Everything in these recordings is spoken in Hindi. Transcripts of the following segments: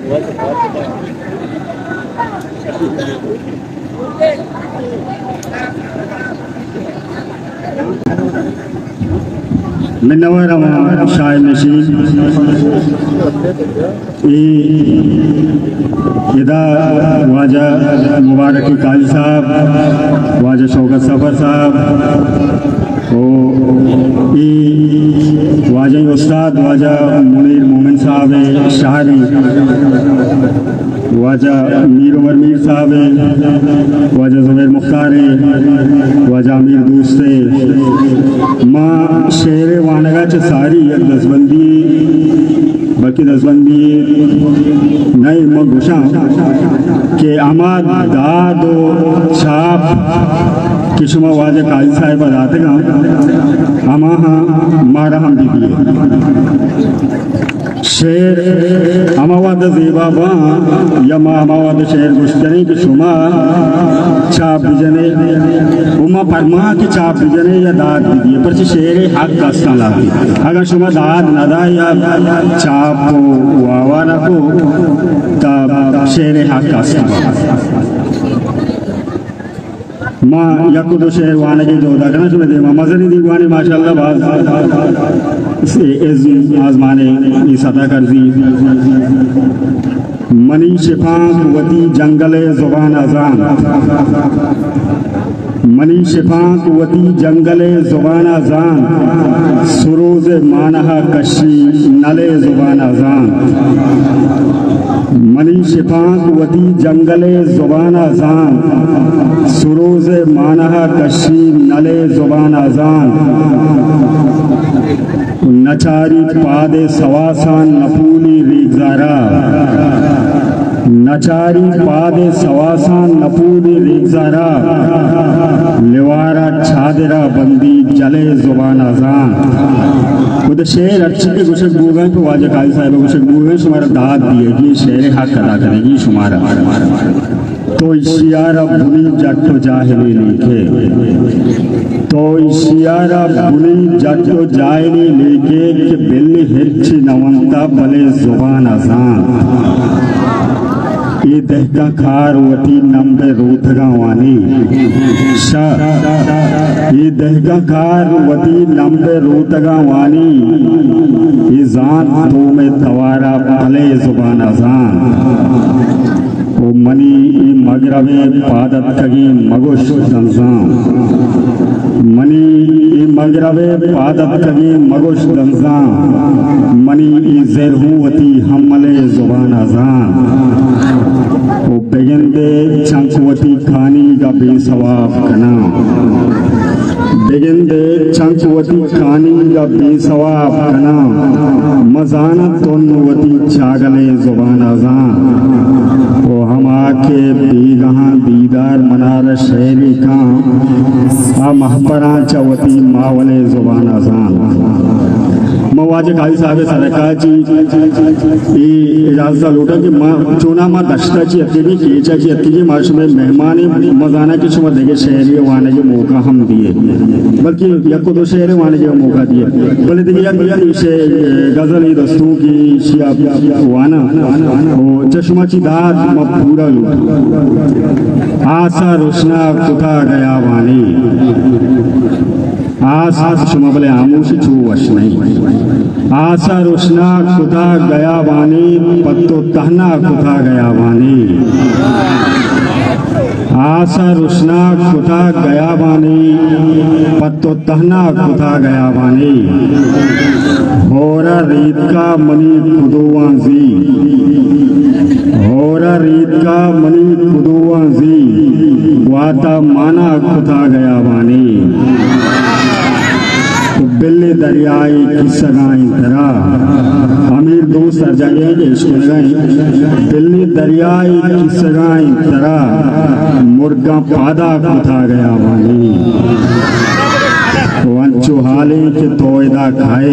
मिन्नवर शाह नशीन इदा वाजा मुबारक काजी साहब, वाजा शौकत सफ़र साहब, वाजा उस्ताद वाजा मुनीर मोमिन साहब शाहरी, वाजा मीर उमर मीर साहब, वाजा ज़ुबैर मुख्तार, वाजा अमीर दूसरे माँ शेर वानगा च सारी दसबंदी बल्कि दसबंदी नई मगुशा के आमाद दाद छाप किशुमा वाजे काजी साहिब आते अमा मारा हम दीदी शेर अमावाद जेबाबा यमा अमावाद शेर गुश्तनी की शुमा छाप जने उमा परमा की छाप जने या दाद दीजिए पर शेर हक का सला अगर शुमा दाद नदा या छाप वावा रखो तब शेर हक का सला माँ यकुदो शेर वाने के जो दाखना शुरू दे मज़नी दीवानी माशाल्लाह बाज़ से आज़माने इस अता करजी मनी शिफा कुवती जंगले ज़ुबान अज़ान, मनी शिफा कुवती जंगले ज़ुबान अज़ान, सुरोज़ मानहा कशी नले ज़ुबान अज़ान, मनी शिफा कुवती जंगले ज़ुबान अज़ान, सुरोज़ मानहा कशी नले ज़ुबान अज़ान, नचारी पादे सवासान नपूली रीगज़ारा, नचारी पादे सवासान नपूली रीगज़ारा, लिवारा छादरा बंदी जले ज़ुबान अज़ान। खुद शेर अच्छे के गुशक बूगन तो वाजे काजी साहिब गुशक बूगन शुमारा दाद दिएगी शेर हक अदा करेगी शुमारा तो इशियारा बुनी जट्टो जाहिली लिखे, तो इशियारा बुनी जट्टो जाहिली लिखे कि बिल्ली हिर्ची नवंता भले ज़ुबान अज़ान, ये दहका खार वती नंबे रूथगा वानी शाह, ये दहका खार वती नंबे रूथगा वानी, ये जान तो में तवारा भले ज़ुबान अज़ान, ओ मनी मगरबे पादत कगी मगुश दंजाम, मनी मगरबे पादत कगी मगुश दंजाम, मनी ज़ेरहुवती हमले ज़ुबान अज़ान, ओ बेगंदे चंकवती खानी का बेसवाब कना, बेगंदे चंकवती खानी का बेसवाब कना, मजाना तोनवती चागले ज़ुबान अज़ान, ओ हम आके बेगहाँ दीदार मनार शहरी का आ महपरा चवती मावले ज़ुबान अज़ान। मवाजे काजी साहब सरकार जी इजाज़त लूटा कि माँ चुना माँ दश्ता ची अत्ती कीचा ची अत्ती मार्श में मेहमानी मजाना की शुमा देखे शहरी वाने के मौका हम दिए बल्कि यको दो शहर वाने के मौका दिए बोले देखिए यार इसे गजल ई दस्तों की शिया वाना ओ चश्मा ची दाद माँ पूरा लूटा आसा रोशना कुता गया वानी आसा शुमा बोले आमोश छू वश नहीं आसा रोशना खुदा गया वानी पत्तो तहना खुदा गया वानी आसा रोशना खुदा गया वानी पत्तो तहना खुदा गया वानी होरा रीत का मनी खुदोवांजी होरा रीत का मनी खुदोवांजी वाता माना खुदा गया वानी बिल्ली दरियाई की सगाई तरा अमीर दोस्त जाए बिल्ली दरियाई की सगाई तरा मुर्गा पादा खुदा गया वानी वंचो हाले के तोयदा खाए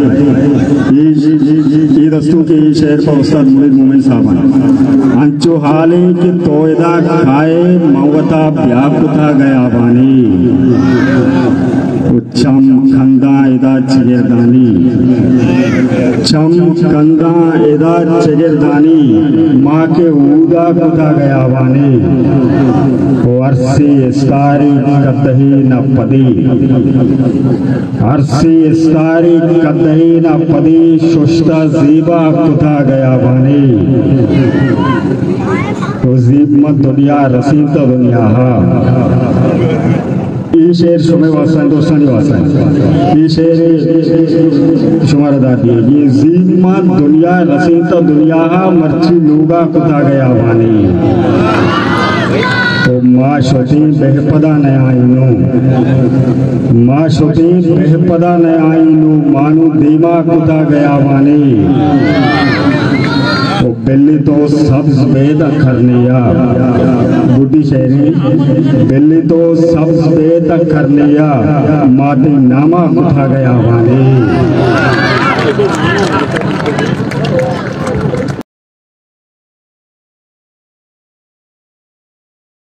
ये दस्तों के शेर पर उस्ताद मुनीर मोमिन साहब अंचो हाले के तोयदा खाए मवता ब्याह खुदा गया वानी चम कंदा इदा चगिरदानी, चम कंदा इदा चगिरदानी, माँ के ऊदा कुदा गया वानी, वर्षी इस्तारी कदही न पदी, हर्षी इस्तारी कदही न पदी, शुष्टा जीबा कुदा गया वानी, तो जीब मत दुनिया रसीद दुनिया हा। ये शेर शुमे वासन दोस्तानी वासन, ये शेर शुमार दादी, ये जीमा दुनिया रसीता दुनिया मर्ची लूगा कुदा गया वानी, तो माँ शोती बेहपदा न आईनू, माँ शोती बेहपदा न आईनू, मानू दीमा कुदा गया वानी, तो बिल्ली तो सब्ज बेद करनिया, बुढ़ी शेरी बिल्ली तो सब्ज बेद करनिया, माटी नामा उठा गया वानी।